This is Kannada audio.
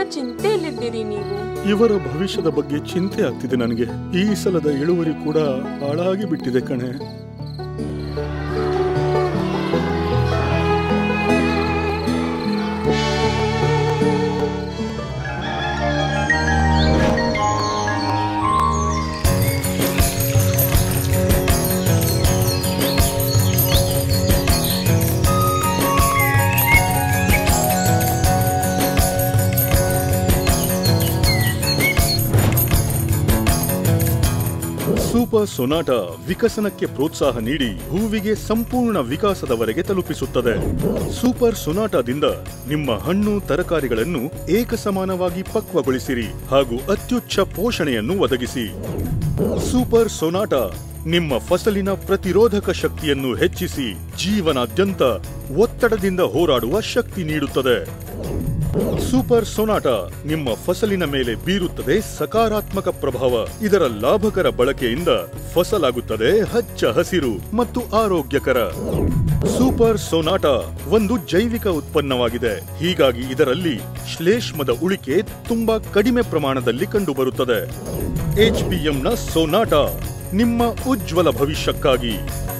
ಚಿಂತೆಯಲ್ಲಿದ್ದೀರಿ ನೀವು? ಇವರ ಭವಿಷ್ಯದ ಬಗ್ಗೆ ಚಿಂತೆ ಆಗ್ತಿದೆ ನನಗೆ. ಈ ಸಲದ ಇಳುವರಿ ಕೂಡ ಹಾಳಾಗಿ ಬಿಟ್ಟಿದೆ ಕಣೆ. ಸೂಪರ್ ಸೊನಾಟಾ ವಿಕಸನಕ್ಕೆ ಪ್ರೋತ್ಸಾಹ ನೀಡಿ ಹೂವಿಗೆ ಸಂಪೂರ್ಣ ವಿಕಾಸದವರೆಗೆ ತಲುಪಿಸುತ್ತದೆ. ಸೂಪರ್ ಸೊನಾಟಾದಿಂದ ನಿಮ್ಮ ಹಣ್ಣು ತರಕಾರಿಗಳನ್ನು ಏಕಸಮಾನವಾಗಿ ಪಕ್ವಗೊಳಿಸಿರಿ ಹಾಗೂ ಅತ್ಯುಚ್ಚ ಪೋಷಣೆಯನ್ನು ಒದಗಿಸಿ. ಸೂಪರ್ ಸೊನಾಟಾ ನಿಮ್ಮ ಫಸಲಿನ ಪ್ರತಿರೋಧಕ ಶಕ್ತಿಯನ್ನು ಹೆಚ್ಚಿಸಿ ಜೀವನಾದ್ಯಂತ ಒತ್ತಡದಿಂದ ಹೋರಾಡುವ ಶಕ್ತಿ ನೀಡುತ್ತದೆ. ಸೂಪರ್ ಸೊನಾಟಾ ನಿಮ್ಮ ಫಸಲಿನ ಮೇಲೆ ಬೀರುತ್ತದೆ ಸಕಾರಾತ್ಮಕ ಪ್ರಭಾವ. ಇದರ ಲಾಭಕರ ಬಳಕೆಯಿಂದ ಫಸಲಾಗುತ್ತದೆ ಹಚ್ಚ ಹಸಿರು ಮತ್ತು ಆರೋಗ್ಯಕರ. ಸೂಪರ್ ಸೊನಾಟಾ ಒಂದು ಜೈವಿಕ ಉತ್ಪನ್ನವಾಗಿದೆ. ಹೀಗಾಗಿ ಇದರಲ್ಲಿ ಶ್ಲೇಷ್ಮದ ಉಳಿಕೆ ತುಂಬಾ ಕಡಿಮೆ ಪ್ರಮಾಣದಲ್ಲಿ ಕಂಡುಬರುತ್ತದೆ. HPMನ ಸೊನಾಟಾ ನಿಮ್ಮ ಉಜ್ವಲ ಭವಿಷ್ಯಕ್ಕಾಗಿ.